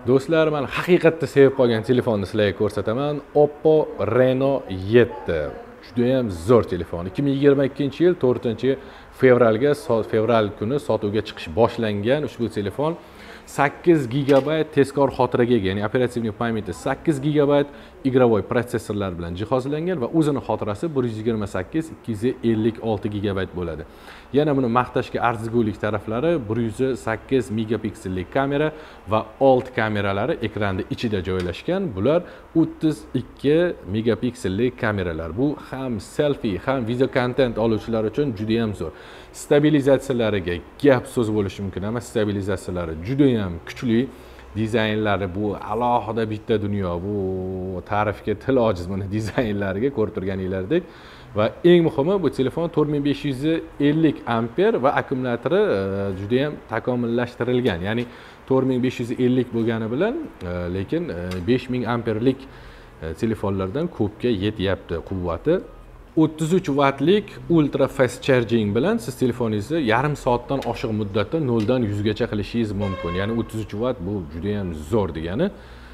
Do'stlar, men haqiqatda sevib qolgan telefonni sizlarga ko'rsataman. Oppo Reno 7. Juda ham zo'r telefon. 2022-yil 4-fevralga, fevral kuni sotuvga chiqish boshlangan ushbu telefon 8 GB tezkor xotiraga ega, ya'ni operativniy pamyati 8 GB igrovoy protsessorlar bilan jihozlangan va o'zini xotirasi 128 256 GB bo'ladi. Yana buni maqtashga arzigulik taraflari 108 megapiksellik kamera va old kameralari ekranda ichida joylashgan. Bular 32 megapiksellik kameralar. Bu ham selfie, ham video content oluvchilar uchun juda ham zo'r. Stabilizatsiyalariga gap so'z bo'lishi mumkin emas. Stabilizatsiyalari juda ham kuchli. Dizaynlari bu alohida bitta dunyo. Bu ta'rifga til ojiz buni dizaynlariga ko'rib turganinglardek. Va eng muhimi bu telefon 4550 amper va akkumulyatori juda ham takomillashtirilgan. Ya'ni 4550 bo'lgani bilan, lekin 5000 amperlik telefonlardan ko'pga yetyapti quvvati. 33 wattlik ultra fast charging bilan siz telefoningizni yarim soatdan oshiq muddatda 0 dan 100 gacha qilishingiz mumkin. Ya'ni 33 watt bu juda ham zo'r degani.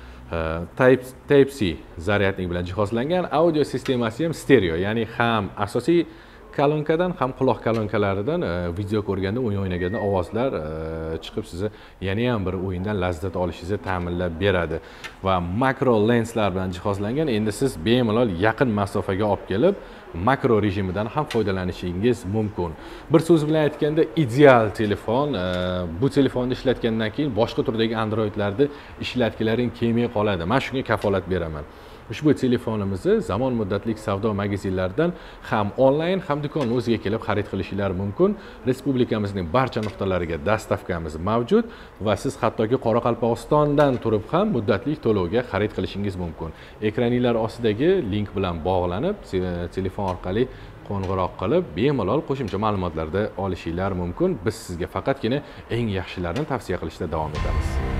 Type-C zaryadnik bilan jihozlangan, audio sistemasi ham stereo, ya'ni ham asosiy kolonkadan ham quloq kolonkalaridan video ko'rganda, o'yin o'ynaganda ovozlar chiqib sizni yana ham bir o'yindan lazzat olishingizni ta'minlab beradi va makro lenslar bilan jihozlangan. Endi siz bemalol yaqin masofaga olib kelib makro rejimidan ham foydalanishingiz mumkin. Bir so'z bilan aytganda ideal telefon. Bu telefonni ishlatgandan keyin boshqa turdagi Androidlarni ishlatgilaring kelmay qoladi. Men shunga kafolat beraman. Ushbu telefonimizni zamon muddatlik savdo magazinlaridan ham onlayn ham do'konning o'ziga kelib xarid qilishingiz mumkin. Respublikamizning barcha nuqtalariga dastavkamiz mavjud va siz hattoki Qoraqalpog'istondan turib ham muddatlik to'lovga xarid qilishingiz mumkin. Ekraninglar ostidagi link bilan bog'lanib, telefon orqali qo'ng'iroq qilib, bemalol qo'shimcha ma'lumotlarda olishingiz mumkin. Biz sizga faqatgina eng yaxshilarini tavsiya qilishda davom etamiz.